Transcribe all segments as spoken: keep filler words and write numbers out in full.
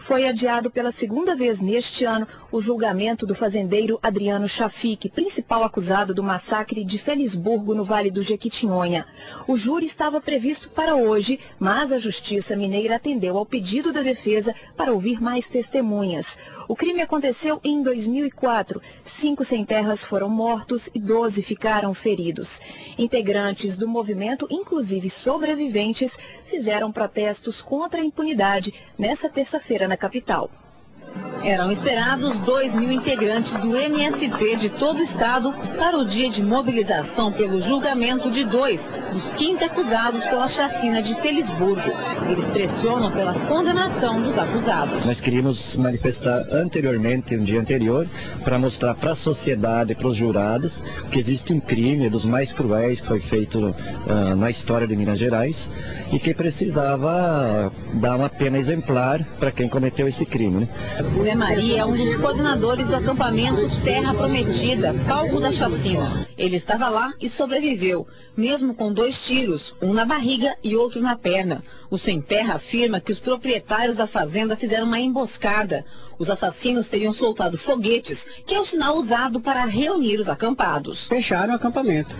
Foi adiado pela segunda vez neste ano o julgamento do fazendeiro Adriano Chafique, principal acusado do massacre de Felisburgo, no Vale do Jequitinhonha. O júri estava previsto para hoje, mas a Justiça Mineira atendeu ao pedido da defesa para ouvir mais testemunhas. O crime aconteceu em dois mil e quatro. Cinco sem-terras foram mortos e doze ficaram feridos. Integrantes do movimento, inclusive sobreviventes, fizeram protestos contra a impunidade nesta terça-feira na capital. Eram esperados dois mil integrantes do M S T de todo o estado para o dia de mobilização pelo julgamento de dois dos quinze acusados pela chacina de Felisburgo. Eles pressionam pela condenação dos acusados. Nós queríamos manifestar anteriormente, um dia anterior, para mostrar para a sociedade e para os jurados que existe um crime dos mais cruéis que foi feito uh, na história de Minas Gerais e que precisava dar uma pena exemplar para quem cometeu esse crime, né? Zé Maria é um dos coordenadores do acampamento Terra Prometida, palco da chacina. Ele estava lá e sobreviveu, mesmo com dois tiros, um na barriga e outro na perna. O Sem Terra afirma que os proprietários da fazenda fizeram uma emboscada. Os assassinos teriam soltado foguetes, que é o sinal usado para reunir os acampados. Fecharam o acampamento.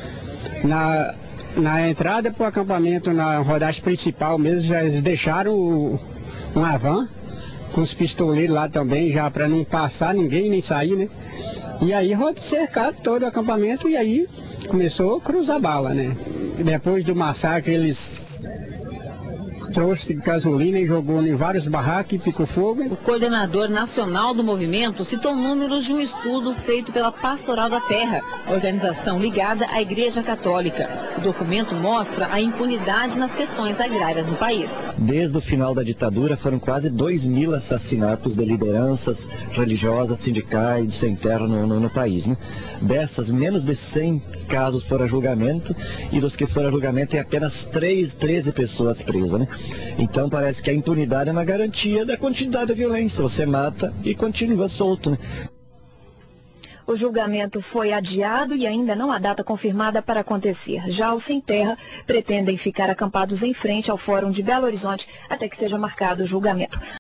Na, na entrada para o acampamento, na rodagem principal mesmo, já deixaram o, uma van com os pistoleiros lá também, já para não passar ninguém, nem sair, né? E aí cercaram todo o acampamento e aí começou a cruzar bala, né? Depois do massacre eles trouxe gasolina e jogou em vários barracos e picou fogo. O coordenador nacional do movimento citou números de um estudo feito pela Pastoral da Terra, organização ligada à Igreja Católica. O documento mostra a impunidade nas questões agrárias no país. Desde o final da ditadura foram quase dois mil assassinatos de lideranças religiosas, sindicais, de sem terra no, no, no país, né? Dessas, menos de cem casos foram a julgamento e dos que foram a julgamento tem apenas três, treze pessoas presas, né? Então parece que a impunidade é uma garantia da continuidade da violência. Você mata e continua solto, né? O julgamento foi adiado e ainda não há data confirmada para acontecer. Já os sem terra pretendem ficar acampados em frente ao Fórum de Belo Horizonte até que seja marcado o julgamento.